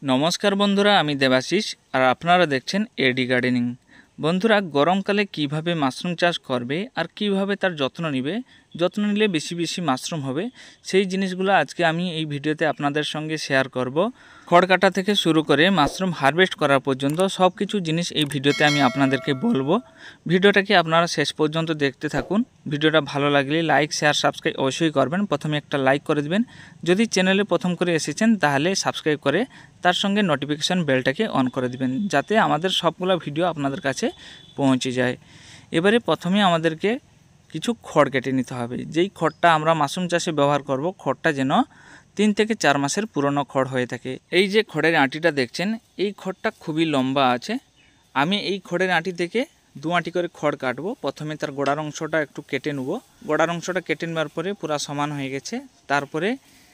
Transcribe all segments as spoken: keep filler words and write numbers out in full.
নমস্কার বন্ধুরা, আমি দেবাশিস আর আপনারা দেখছেন এডি গার্ডেনিং। বন্ধুরা, গরমকালে কিভাবে মাশরুম চাষ করবে আর কিভাবে তার যত্ন নেবে, যত্ন নিলে বেশি বেশি মাশরুম হবে, সেই জিনিসগুলো আজকে আমি এই ভিডিওতে আপনাদের সঙ্গে শেয়ার করব। খড় কাটা থেকে শুরু করে মাশরুম হারভেস্ট করা পর্যন্ত সব কিছু জিনিস এই ভিডিওতে আমি আপনাদেরকে বলবো। ভিডিওটাকে আপনারা শেষ পর্যন্ত দেখতে থাকুন। ভিডিওটা ভালো লাগলে লাইক, শেয়ার, সাবস্ক্রাইব অবশ্যই করবেন। প্রথমে একটা লাইক করে দেবেন। যদি চ্যানেলে প্রথম করে এসেছেন তাহলে সাবস্ক্রাইব করে তার সঙ্গে নোটিফিকেশান বেলটাকে অন করে দেবেন, যাতে আমাদের সবগুলো ভিডিও আপনাদের কাছে পৌঁছে যায়। এবারে প্রথমে আমাদেরকে কিছু খড় কেটে নিতে হবে। যেই খড়টা আমরা মাশরুম চাষে ব্যবহার করব, খড়টা যেন তিন থেকে চার মাসের পুরনো খড় হয়ে থাকে। এই যে খড়ের আঁটিটা দেখছেন, এই খড়টা খুবই লম্বা আছে। আমি এই খড়ের আঁটি থেকে দু আঁটি করে খড় কাটবো। প্রথমে তার গোড়ার অংশটা একটু কেটে নেব। গোড়ার অংশটা কেটে নেওয়ার পরে পুরা সমান হয়ে গেছে। তারপরে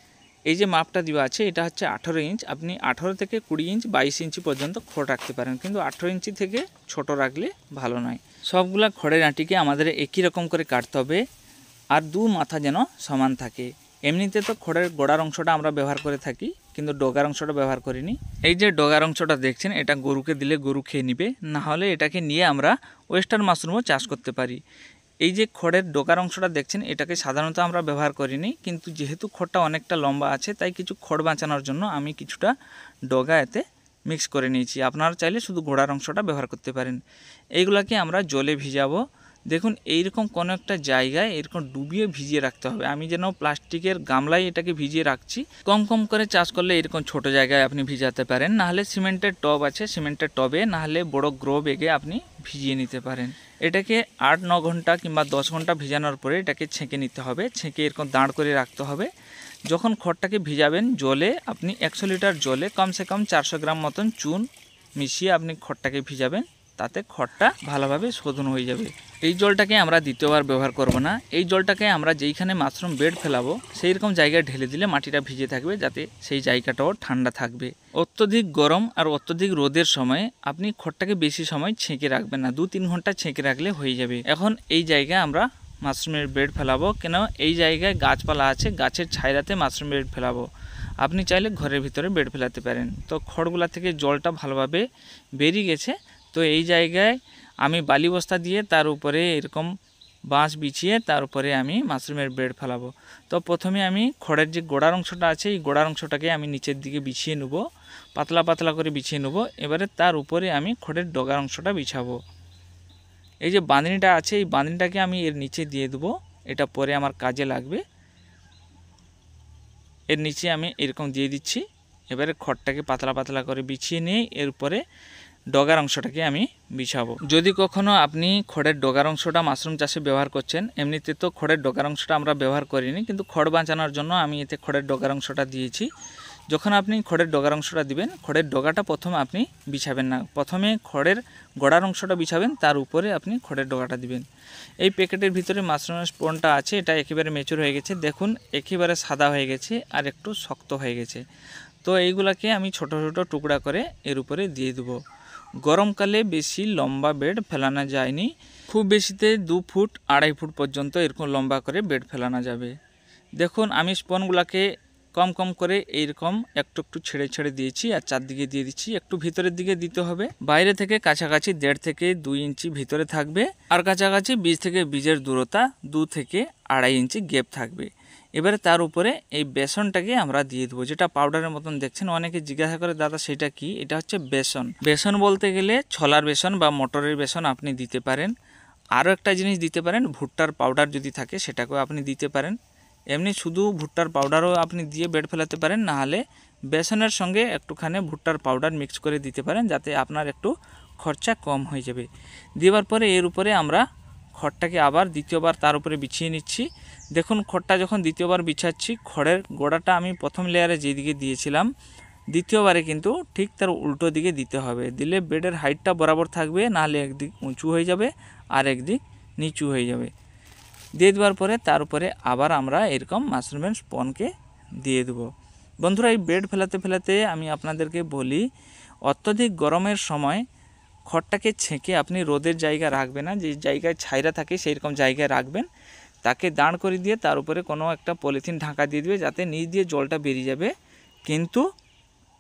এই যে মাপটা দেওয়া আছে, এটা হচ্ছে আঠেরো ইঞ্চ। আপনি আঠেরো থেকে কুড়ি ইঞ্চ বাইশ ইঞ্চি পর্যন্ত খড় রাখতে পারেন, কিন্তু আঠেরো ইঞ্চি থেকে ছোট রাখলে ভালো নয়। সবগুলা খড়ের আঁটিকে আমাদের একই রকম করে কাটতে হবে, আর দু মাথা যেন সমান থাকে। এমনিতে তো খড়ের গোড়ার অংশটা আমরা ব্যবহার করে থাকি, কিন্তু ডগার অংশটা ব্যবহার করিনি। এই যে ডগার অংশটা দেখছেন, এটা গরুকে দিলে গরু খেয়ে নিবে, না হলে এটাকে নিয়ে আমরা ওয়েস্টার্ন মাশরুমও চাষ করতে পারি। এই যে খড়ের ডগার অংশটা দেখছেন, এটাকে সাধারণত আমরা ব্যবহার করিনি, কিন্তু যেহেতু খড়টা অনেকটা লম্বা আছে, তাই কিছু খড় বাঁচানোর জন্য আমি কিছুটা ডগা এতে মিক্স করে নিয়েছি। আপনারা চাইলে শুধু গোড়ার অংশটা ব্যবহার করতে পারেন। এইগুলাকে আমরা জলে ভিজাবো। দেখুন, এইরকম কোনো একটা জায়গায় এরকম ডুবিয়ে ভিজিয়ে রাখতে হবে। আমি যেন প্লাস্টিকের গামলায় এটাকে ভিজিয়ে রাখছি। কম কম করে চাষ করলে এরকম ছোট জায়গায় আপনি ভিজাতে পারেন, নাহলে সিমেন্টের টব আছে, সিমেন্টের টবে, নাহলে বড় গ্রো বেগে আপনি ভিজিয়ে নিতে পারেন। এটাকে আট ন ঘন্টা কিংবা দশ ঘন্টা ভিজানোর পরে এটাকে ছেঁকে নিতে হবে। ছেঁকে এরকম দাঁড় করে রাখতে হবে। যখন খড়টাকে ভিজাবেন জলে, আপনি একশো লিটার জলে কমসে কম চারশো গ্রাম মতন চুন মিশিয়ে আপনি খড়টাকে ভিজাবেন, তাতে খড়টা ভালোভাবে শোধন হয়ে যাবে। এই জলটাকে আমরা দ্বিতীয়বার ব্যবহার করব না। এই জলটাকে আমরা যেইখানে মাশরুম বেড ফেলাবো সেই রকম জায়গায় ঢেলে দিলে মাটিটা ভিজে থাকবে, যাতে সেই জায়গাটাও ঠান্ডা থাকবে। অত্যধিক গরম আর অত্যধিক রোদের সময় আপনি খড়টাকে বেশি সময় ছেঁকে রাখবেন না, দু তিন ঘন্টা ছেঁকে রাখলে হয়ে যাবে। এখন এই জায়গায় আমরা মাশরুমের বেড ফেলাবো, কেন এই জায়গায় গাছপালা আছে, গাছের ছায়াতে মাশরুম বেড ফেলাবো। আপনি চাইলে ঘরের ভিতরে বেড ফেলাতে পারেন। তো খড়গুলা থেকে জলটা ভালোভাবে বেরিয়ে গেছে। তো এই জায়গায় আমি বালি বস্তা দিয়ে তার উপরে এরকম বাঁশ বিছিয়ে তার উপরে আমি মাশরুমের বেড ফেলাবো। তো প্রথমে আমি খড়ের যে গোড়ার অংশটা আছে, এই গোড়ার অংশটাকে আমি নিচের দিকে বিছিয়ে নেব, পাতলা পাতলা করে বিছিয়ে নেব। এবারে তার উপরে আমি খড়ের ডগার অংশটা বিছাবো। এই যে বাঁধনিটা আছে, এই বাঁধনিটাকে আমি এর নিচে দিয়ে দেবো। এটা পরে আমার কাজে লাগবে। এর নিচে আমি এরকম দিয়ে দিচ্ছি। এবারে খড়টাকে পাতলা পাতলা করে বিছিয়ে নিয়ে এর উপরে ডগার অংশটাকে আমি বিছাবো। যদি কখনো আপনি খড়ের ডগার অংশটা মাশরুম চাষে ব্যবহার করছেন, এমনিতে তো খড়ের ডগার অংশটা আমরা ব্যবহার করিনি, কিন্তু খড় বাঁচানোর জন্য আমি এতে খড়ের ডগার অংশটা দিয়েছি। যখন আপনি খড়ের ডগার অংশটা দিবেন, খড়ের ডগাটা প্রথমে আপনি বিছাবেন না, প্রথমে খড়ের গোড়ার অংশটা বিছাবেন, তার উপরে আপনি খড়ের ডগাটা দিবেন। এই প্যাকেটের ভিতরে মাশরুমের স্পনটা আছে, এটা একেবারে মেচুর হয়ে গেছে। দেখুন, একেবারে সাদা হয়ে গেছে আর একটু শক্ত হয়ে গেছে। তো এইগুলাকে আমি ছোট ছোট টুকরা করে এর উপরে দিয়ে দেবো। গরমকালে বেশি লম্বা বেড ফেলানো যায়নি, খুব বেশিতে দু ফুট আড়াই ফুট পর্যন্ত এরকম লম্বা করে বেড ফেলানো যাবে। দেখুন, আমি স্পনগুলোকে কম কম করে এইরকম একটু একটু ছেড়ে ছেড়ে দিয়েছি আর চারদিকে দিয়ে দিচ্ছি। একটু ভিতরের দিকে দিতে হবে। বাইরে থেকে কাছাকাছি দেড় থেকে দুই ইঞ্চি ভিতরে থাকবে, আর কাছাকাছি বীজ থেকে বীজের দূরতা দু থেকে আড়াই ইঞ্চি গ্যাপ থাকবে। এবারে তার উপরে এই বেসনটাকে আমরা দিয়ে দেবো, যেটা পাউডারের মতন দেখছেন। অনেকে জিজ্ঞাসা করে, দাদা সেটা কি? এটা হচ্ছে বেসন। বেসন বলতে গেলে ছোলার বেসন বা মটরের বেসন আপনি দিতে পারেন। আরও একটা জিনিস দিতে পারেন, ভুট্টার পাউডার যদি থাকে সেটাকেও আপনি দিতে পারেন। এমনি শুধু ভুট্টার পাউডারও আপনি দিয়ে বেড ফেলাতে পারেন, না হলে বেসনের সঙ্গে একটুখানি ভুট্টার পাউডার মিক্স করে দিতে পারেন, যাতে আপনার একটু খরচা কম হয়ে যাবে। দেওয়ার পরে এর উপরে আমরা খড়টাকে আবার দ্বিতীয়বার তার উপরে বিছিয়ে নিচ্ছি। দেখুন, খড়টা যখন দ্বিতীয়বার বিছাচ্ছি, খড়ের গোড়াটা আমি প্রথম লেয়ারে যেদিকে দিয়েছিলাম, দ্বিতীয়বারে কিন্তু ঠিক তার উল্টো দিকে দিতে হবে। দিলে বেডের হাইটটা বরাবর থাকবে, নাহলে একদিক উঁচু হয়ে যাবে আর একদিক নিচু হয়ে যাবে। দিয়ে দেওয়ার পরে তার উপরে আবার আমরা এরকম মাশরুমের স্পনকে দিয়ে দেবো। বন্ধুরা, এই বেড ফেলাতে ফেলাতে আমি আপনাদেরকে বলি, অত্যধিক গরমের সময় খড়টাকে ছেঁকে আপনি রোদের জায়গা রাখবেন না, যে জায়গায় ছাইরা থাকে সেই রকম জায়গায় রাখবেন। তাকে দাঁড় করে দিয়ে তার উপরে কোনো একটা পলিথিন ঢাকা দিয়ে দেবে, যাতে নিচ দিয়ে জলটা বেরিয়ে যাবে, কিন্তু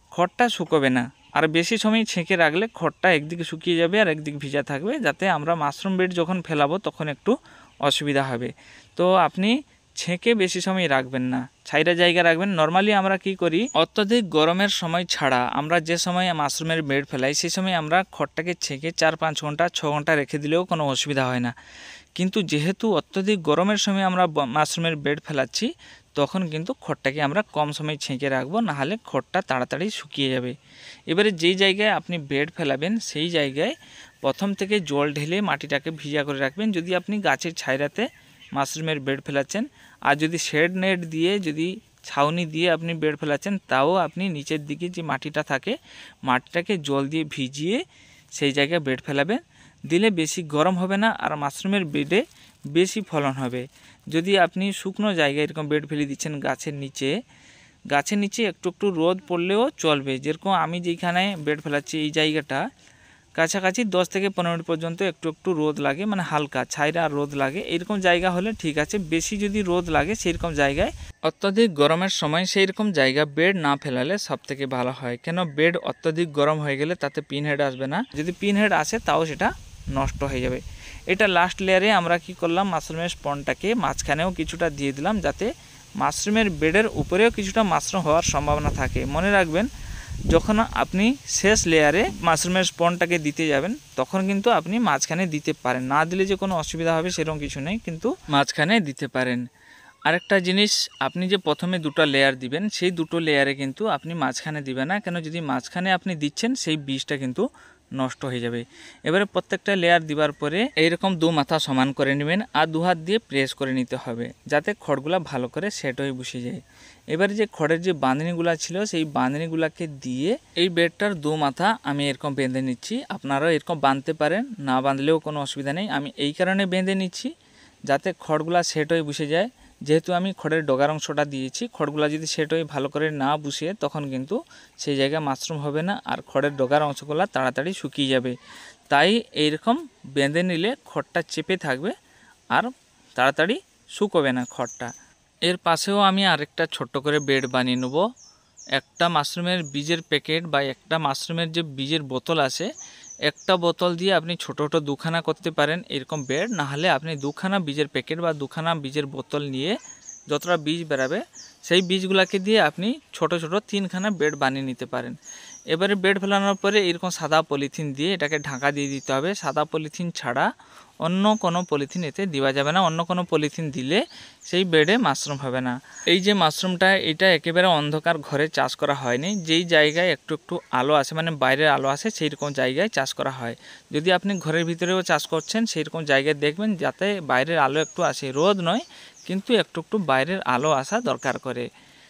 খড়টা শুকোবে না। আর বেশি সময় ছেঁকে রাখলে খড়টা একদিকে শুকিয়ে যাবে আর একদিকে ভিজা থাকবে, যাতে আমরা মাশরুম বেড যখন ফেলাবো তখন একটু অসুবিধা হবে। তো আপনি ছেঁকে বেশি সময় রাখবেন না, ছাইরা জায়গা রাখবেন। নর্মালি আমরা কি করি, অত্যধিক গরমের সময় ছাড়া আমরা যে সময় মাশরুমের বেড ফেলাই সেই সময় আমরা খড়টাকে ছেঁকে চার পাঁচ ঘন্টা ছ ঘন্টা রেখে দিলেও কোনো অসুবিধা হয় না। কিন্তু যেহেতু অত্যধিক গরমের সময় আমরা মাশরুমের বেড ফেলাচ্ছি, তখন কিন্তু খড়টাকে আমরা কম সময় ছেঁকে রাখবো, নাহলে খড়টা তাড়াতাড়ি শুকিয়ে যাবে। এবারে যেই জায়গায় আপনি বেড ফেলাবেন সেই জায়গায় প্রথম থেকে জল ঢেলে মাটিটাকে ভিজা করে রাখবেন, যদি আপনি গাছের ছায়রাতে মাশরুমের বেড ফেলাচ্ছেন। আর যদি শেড নেট দিয়ে, যদি ছাউনি দিয়ে আপনি বেড ফেলাচ্ছেন, তাও আপনি নিচের দিকে যে মাটিটা থাকে মাটিটাকে জল দিয়ে ভিজিয়ে সেই জায়গায় বেড ফেলাবেন। দিলে বেশি গরম হবে না আর মাশরুমের বেডে বেশি ফলন হবে। যদি আপনি শুকনো জায়গায় এরকম বেড ফেলে দিচ্ছেন গাছের নিচে, গাছের নিচে একটু একটু রোদ পড়লেও চলবে। যেরকম আমি যেখানে বেড ফেলাচ্ছি এই জায়গাটা কাছাকাছি দশ থেকে পনেরো মিনিট পর্যন্ত একটু একটু রোদ লাগে, মানে হালকা ছাইরা রোদ লাগে, এরকম জায়গা হলে ঠিক আছে। বেশি যদি রোদ লাগে সেইরকম জায়গায়, অত্যধিক গরমের সময় সেই রকম জায়গা বেড না ফেলালে সব থেকে ভালো হয়। কেন, বেড অত্যধিক গরম হয়ে গেলে তাতে পিন হেড আসবে না, যদি পিন হেড আসে তাও সেটা নষ্ট হয়ে যাবে। এটা লাস্ট লেয়ারে আমরা কি করলাম, মাশরুমের স্পনটাকে মাঝখানেও কিছুটা দিয়ে দিলাম, যাতে মাশরুমের বেডের উপরেও কিছুটা মাশরুম হওয়ার সম্ভাবনা থাকে। মনে রাখবেন, যখন আপনি শেষ লেয়ারে মাশরুমের স্পনটাকে দিতে যাবেন তখন কিন্তু আপনি মাঝখানে দিতে পারেন, না দিলে যে কোনো অসুবিধা হবে সেরকম কিছু নেই, কিন্তু মাঝখানে দিতে পারেন। আরেকটা জিনিস, আপনি যে প্রথমে দুটো লেয়ার দিবেন সেই দুটো লেয়ারে কিন্তু আপনি মাঝখানে দিবেন না, কেন যদি মাঝখানে আপনি দিচ্ছেন সেই বীজটা কিন্তু নষ্ট হয়ে যাবে। এবারে প্রত্যেকটা লেয়ার দিবার পরে এইরকম দু মাথা সমান করে নেবেন আর দু হাত দিয়ে প্রেস করে নিতে হবে, যাতে খড়গুলা ভালো করে সেট হয়ে বসে যায়। এবারে যে খড়ের যে বাঁধনিগুলা ছিল সেই বাঁধনিগুলাকে দিয়ে এই বেডটার দু মাথা আমি এরকম বেঁধে নিচ্ছি। আপনারাও এরকম বাঁধতে পারেন, না বাঁধলেও কোনো অসুবিধা নেই। আমি এই কারণে বেঁধে নিচ্ছি যাতে খড়গুলা সেট হয়ে বসে যায়। যেহেতু আমি খড়ের ডগার অংশটা দিয়েছি, খড়গুলা যদি সেট হয়ে ভালো করে না বসিয়ে তখন কিন্তু সেই জায়গায় মাশরুম হবে না আর খড়ের ডগার অংশগুলো তাড়াতাড়ি শুকিয়ে যাবে। তাই এইরকম বেঁধে নিলে খড়টা চেপে থাকবে আর তাড়াতাড়ি শুকোবে না খড়টা। এর পাশেও আমি আরেকটা ছোট্ট করে বেড বানিয়ে নেব। একটা মাশরুমের বীজের প্যাকেট বা একটা মাশরুমের যে বীজের বোতল আছে, একটা বোতল দিয়ে আপনি ছোটো ছোটো দুখানা করতে পারেন এরকম বেড, না হলে আপনি দুখানা বীজের প্যাকেট বা দুখানা বীজের বোতল নিয়ে যতটা বীজ বেরাবে সেই বীজগুলোকে দিয়ে আপনি ছোট ছোট তিনখানা বেড বানিয়ে নিতে পারেন। এবারে বেড ফেলানোর পরে এরকম সাদা পলিথিন দিয়ে এটাকে ঢাকা দিয়ে দিতে হবে। সাদা পলিথিন ছাড়া অন্য কোনো পলিথিন এতে দেওয়া যাবে না, অন্য কোনো পলিথিন দিলে সেই বেডে মাশরুম হবে না। এই যে মাশরুমটা, এটা একেবারে অন্ধকার ঘরে চাষ করা হয়নি, যেই জায়গায় একটু একটু আলো আসে, মানে বাইরের আলো আসে সেই রকম জায়গায় চাষ করা হয়। যদি আপনি ঘরের ভিতরেও চাষ করছেন সেই রকম জায়গায় দেখবেন যাতে বাইরের আলো একটু আসে, রোদ নয় কিন্তু একটু একটু বাইরের আলো আসা দরকার করে।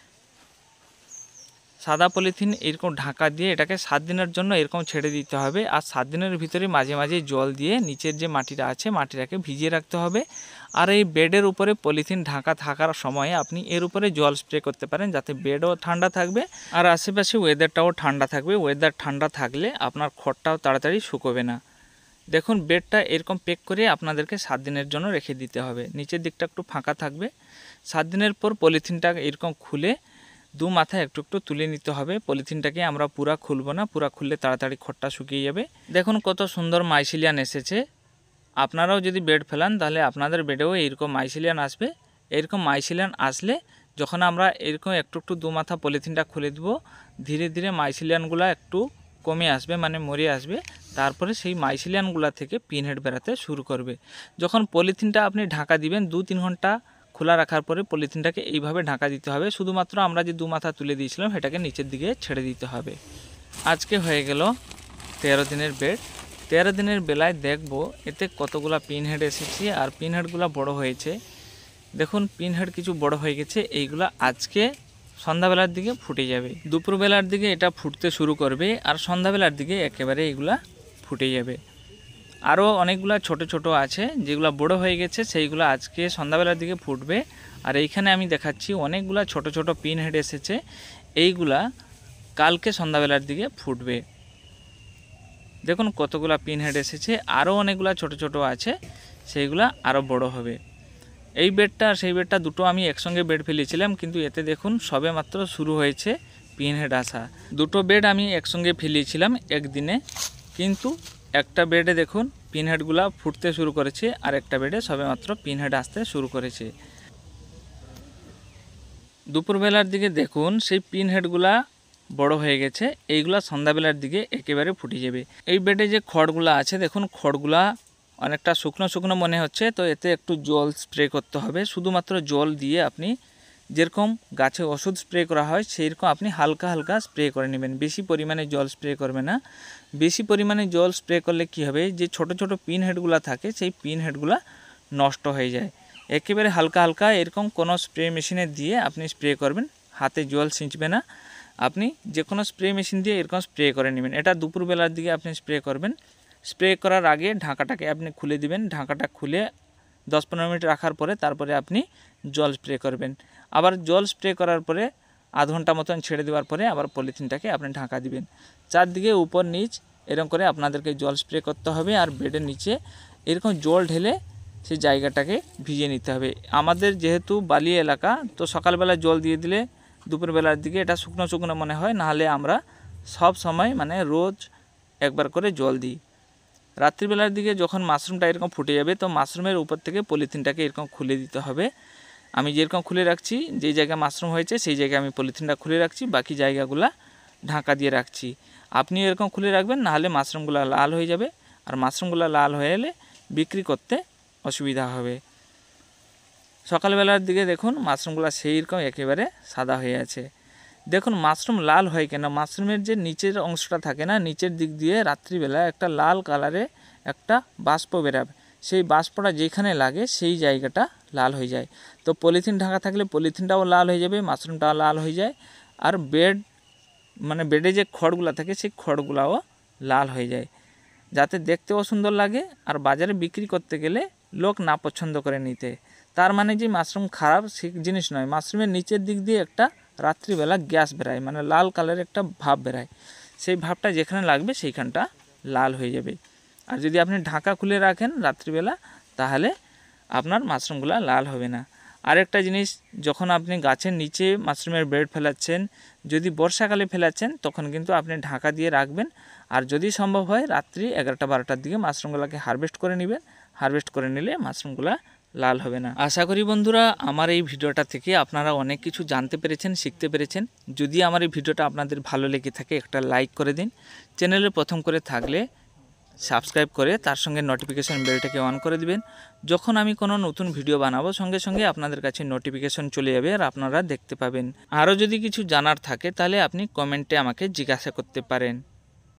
সাদা পলিথিন এরকম ঢাকা দিয়ে এটাকে সাত দিনের জন্য এরকম ছেড়ে দিতে হবে। আর সাত দিনের ভিতরে মাঝে মাঝে জল দিয়ে নিচের যে মাটিটা আছে মাটিটাকে ভিজিয়ে রাখতে হবে। আর এই বেডের উপরে পলিথিন ঢাকা থাকার সময়ে আপনি এর উপরে জল স্প্রে করতে পারেন, যাতে বেডও ঠান্ডা থাকবে আর আশেপাশে ওয়েদারটাও ঠান্ডা থাকবে। ওয়েদার ঠান্ডা থাকলে আপনার খড়টাও তাড়াতাড়ি শুকোবে না। দেখুন, বেডটা এরকম প্যাক করে আপনাদেরকে সাত দিনের জন্য রেখে দিতে হবে। নিচের দিকটা একটু ফাঁকা থাকবে। সাত দিনের পর পলিথিনটা এরকম খুলে দু মাথায় একটু একটু তুলে নিতে হবে। পলিথিনটাকে আমরা পুরা খুলবো না, পুরা খুললে তাড়াতাড়ি খড়টা শুকিয়ে যাবে। দেখুন কত সুন্দর মাইসিলিয়ান এসেছে। আপনারাও যদি বেড ফেলান তাহলে আপনাদের বেডেও এইরকম মাইসিলিয়ান আসবে। এরকম মাইসিলিয়ান আসলে যখন আমরা এরকম একটু একটু দু মাথা পলিথিনটা খুলে দেবো, ধীরে ধীরে মাইসিলিয়ানগুলো একটু কমে আসবে, মানে মরে আসবে। তারপরে সেই মাইসিলিয়ানগুলো থেকে পিনহেড বেরাতে শুরু করবে। যখন পলিথিনটা আপনি ঢাকা দিবেন, দু তিন ঘন্টা খোলা রাখার পরে পলিথিনটাকে এইভাবে ঢাকা দিতে হবে। শুধুমাত্র আমরা যে দু মাথা তুলে দিয়েছিলাম সেটাকে নিচের দিকে ছেড়ে দিতে হবে। আজকে হয়ে গেল তেরো দিনের বেড। তেরো দিনের বেলায় দেখব এতে কতগুলা পিনহেড এসেছে আর পিনহেডগুলো বড় হয়েছে। দেখুন, পিনহেড কিছু বড় হয়ে গেছে। এইগুলা আজকে সন্ধ্যাবেলার দিকে ফুটে যাবে। দুপুরবেলার দিকে এটা ফুটতে শুরু করবে আর সন্ধ্যাবেলার দিকে একেবারে এগুলা ফুটে যাবে। আরও অনেকগুলো ছোট ছোট আছে যেগুলো বড় হয়ে গেছে, সেইগুলো আজকে সন্ধ্যাবেলার দিকে ফুটবে। আর এইখানে আমি দেখাচ্ছি অনেকগুলো ছোট ছোট পিন হেড এসেছে, এইগুলা কালকে সন্ধ্যাবেলার দিকে ফুটবে। দেখুন কতগুলো পিন হেড এসেছে, আরও অনেকগুলো ছোট ছোট আছে, সেইগুলা আরও বড় হবে। এই বেডটা আর সেই বেডটা দুটো আমি একসঙ্গে বেড ফেলেছিলাম, কিন্তু এতে দেখুন সবে মাত্র শুরু হয়েছে পিনহেড আসা। দুটো বেড আমি একসঙ্গে ফেলিয়েছিলাম একদিনে, কিন্তু একটা বেডে দেখুন পিনহেডগুলা ফুটতে শুরু করেছে আর একটা বেডে সবেমাত্র পিনহেড আসতে শুরু করেছে। দুপুরবেলার দিকে দেখুন সেই পিনহেডগুলা বড় হয়ে গেছে, এইগুলা সন্ধ্যাবেলার দিকে একেবারে ফুটে যাবে। এই বেডে যে খড়গুলা আছে দেখুন খড়গুলা অনেকটা শুকনো শুকনো মনে হচ্ছে, তো এতে একটু জল স্প্রে করতে হবে। শুধুমাত্র জল দিয়ে আপনি যেরকম গাছে ওষুধ স্প্রে করা হয় সেই রকম আপনি হালকা হালকা স্প্রে করে নেবেন, বেশি পরিমাণে জল স্প্রে করবে না। বেশি পরিমাণে জল স্প্রে করলে কি হবে, যে ছোট ছোট পিন হেডগুলো থাকে সেই পিন হেডগুলো নষ্ট হয়ে যায়। একেবারে হালকা হালকা এরকম কোনো স্প্রে মেশিনে দিয়ে আপনি স্প্রে করবেন, হাতে জল ছিঁচবে না। আপনি যে কোনো স্প্রে মেশিন দিয়ে এরকম স্প্রে করে নেবেন। এটা দুপুরবেলার দিকে আপনি স্প্রে করবেন। স্প্রে করার আগে ঢাকাটাকে আপনি খুলে দিবেন, ঢাকাটা খুলে দশ পনেরো মিনিট রাখার পরে তারপরে আপনি জল স্প্রে করবেন। আবার জল স্প্রে করার পরে আধ ঘন্টা মতন ছেড়ে দেওয়ার পরে আবার পলিথিনটাকে আপনি ঢাকা দিবেন। চারদিকে উপর নিচ এরকম করে আপনাদেরকে জল স্প্রে করতে হবে। আর বেডের নিচে এরকম জল ঢেলে সেই জায়গাটাকে ভিজিয়ে নিতে হবে। আমাদের যেহেতু বালি এলাকা, তো সকালবেলা জল দিয়ে দিলে দুপুরবেলার দিকে এটা শুকনো শুকনো মনে হয়, নাহলে আমরা সব সময় মানে রোজ একবার করে জল দিই। রাত্রিবেলার দিকে যখন মাশরুমটা এরকম ফুটে যাবে, তো মাশরুমের উপর থেকে পলিথিনটাকে এরকম খুলে দিতে হবে। আমি যেরকম খুলে রাখছি, যে জায়গায় মাশরুম হয়েছে সেই জায়গায় আমি পলিথিনটা খুলে রাখছি, বাকি জায়গাগুলো ঢাকা দিয়ে রাখছি। আপনি এরকম খুলে রাখবেন, নাহলে মাশরুমগুলো লাল হয়ে যাবে, আর মাশরুমগুলো লাল হয়ে এলে বিক্রি করতে অসুবিধা হবে। সকালবেলার দিকে দেখুন মাশরুমগুলো সেই রকম একেবারে সাদা হয়ে আছে। দেখুন মাশরুম লাল হয় কেন, মাশরুমের যে নিচের অংশটা থাকে না, নিচের দিক দিয়ে রাত্রিবেলা একটা লাল কালারে একটা বাষ্প বেরাবে, সেই বাষ্পটা যেখানে লাগে সেই জায়গাটা লাল হয়ে যায়। তো পলিথিন ঢাকা থাকলে পলিথিনটাও লাল হয়ে যাবে, মাশরুমটাও লাল হয়ে যায়, আর বেড মানে বেডে যে খড়গুলো থাকে সেই খড়গুলাও লাল হয়ে যায়, যাতে দেখতেও সুন্দর লাগে আর বাজারে বিক্রি করতে গেলে লোক না পছন্দ করে নিতে। তার মানে যে মাশরুম খারাপ সে জিনিস নয়। মাশরুমের নিচের দিক দিয়ে একটা রাত্রিবেলা গ্যাস বেরায়, মানে লাল কালারের একটা ভাব বেরায়, সেই ভাবটা যেখানে লাগবে সেইখানটা লাল হয়ে যাবে। আর যদি আপনি ঢাকা খুলে রাখেন রাত্রিবেলা, তাহলে আপনার মাশরুমগুলো লাল হবে না। আরেকটা জিনিস, যখন আপনি গাছের নিচে মাশরুমের বেড ফেলাচ্ছেন, যদি বর্ষাকালে ফেলাচ্ছেন তখন কিন্তু আপনি ঢাকা দিয়ে রাখবেন। আর যদি সম্ভব হয় রাত্রি এগারোটা বারোটার দিকে মাশরুমগুলোকে হারভেস্ট করে নেবেন, হারভেস্ট করে নিলে মাশরুমগুলো লাল হবে না। আশা করি বন্ধুরা আমার এই ভিডিওটা থেকে আপনারা অনেক কিছু জানতে পেরেছেন, শিখতে পেরেছেন। যদি আমার এই ভিডিওটা আপনাদের ভালো লেগে থাকে একটা লাইক করে দিন, চ্যানেলে প্রথম করে থাকলে সাবস্ক্রাইব করে তার সঙ্গে নোটিফিকেশন বেলটাকে অন করে দিবেন। যখন আমি কোনো নতুন ভিডিও বানাবো সঙ্গে সঙ্গে আপনাদের কাছে নোটিফিকেশন চলে যাবে আর আপনারা দেখতে পাবেন। আরও যদি কিছু জানার থাকে তাহলে আপনি কমেন্টে আমাকে জিজ্ঞাসা করতে পারেন।